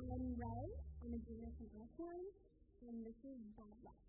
I'm Ray. I'm a junior from Elkhorn, and this is Bad Luck.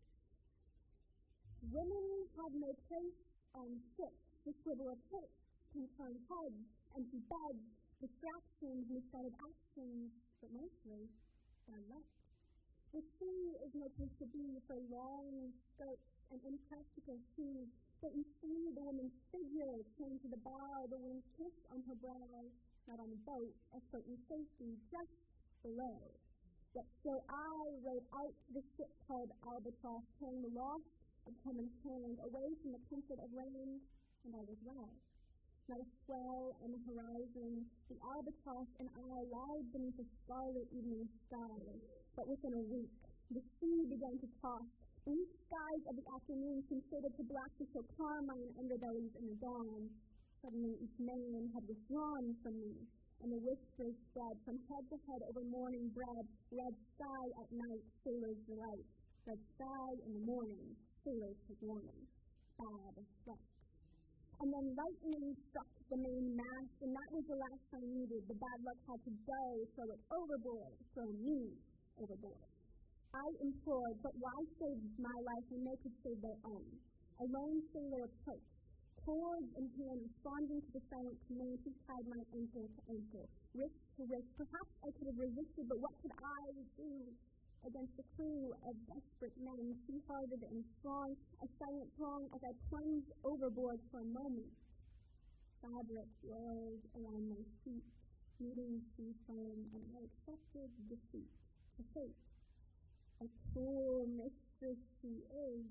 Women have no place on ships. The swivel of hips can turn heads, empty beds, distractions, misguided actions, but mostly bad luck. The sea is no place to be for long skirts and impractical shoes, but you see the woman's figure chained to the bow, the wind kiss on her brow, not on the boat, a certain safety just below. Yet still I rode out to the ship called Albatross, carrying the loss of common hand, away from the comfort of land, and I was well. Not a swell on the horizon, the Albatross and I lied beneath a scarlet evening sky, but within a week, the sea began to toss. Blue skies of the afternoon considered to black to show carmine underbellies in the dawn. Suddenly each man had withdrawn from me, and the whispers spread from head to head over morning bread. Red sky at night, sailors' delight. Red sky in the morning, sailors take warning. Bad luck. And then lightning struck the main mast, and that was the last I needed. The bad luck had to go, throw it overboard, throw me overboard. I implored, but why save my life when they could save their own? A lone sailor approached, cords in hand, responding to the silent command. He tied my ankle to ankle, wrist to wrist. Perhaps I could have resisted, but what could I do against a crew of desperate men, sea-hearted and strong, a silent throng as I plunged overboard for a moment. Fabric whirled around my feet, meeting sea foam, and I accepted defeat, a fate. A cruel mistress she is,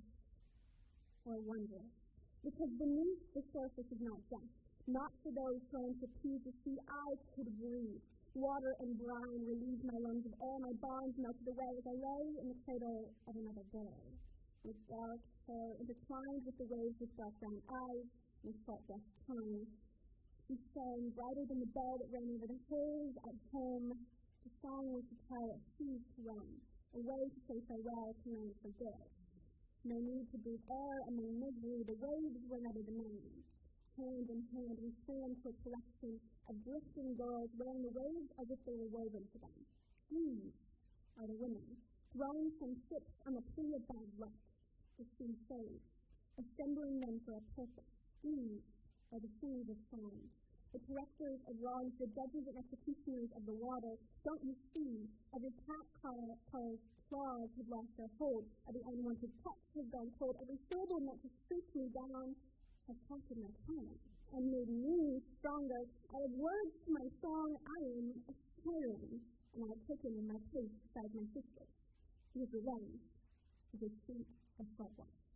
or wondrous, because beneath the surface is not death, not for those trying to appease the sea. I could breathe. Water and brine relieved my lungs of air, my bonds melted away as I lay in the cradle of another day, with dark hair intertwined with the waves with dark brown eyes and salt breast tongue. She sang brighter than the bell that ran over the hills at home. The song was to tell a sea to run, a way to say farewell to land for good. No need to breathe air among misery, the waves were never demanding. Hand in hand, we swam to a collection of drifting girls, wearing the waves as if they were woven to them. These are the women, thrown from ships on the plea of bad luck, the sea saves, assembling them for a purpose. These are the sons of song, the correctors of wrongs, the judges and executioners of the water. Don't you see, every cat call's claws have lost their hold, every unwanted touch has gone cold, every syllable meant to shoot me down has captured my tongue and made me stronger. I have words to my song. I am a siren, and I have taken my place beside my sisters. It is revenge. It is sweet as salt water.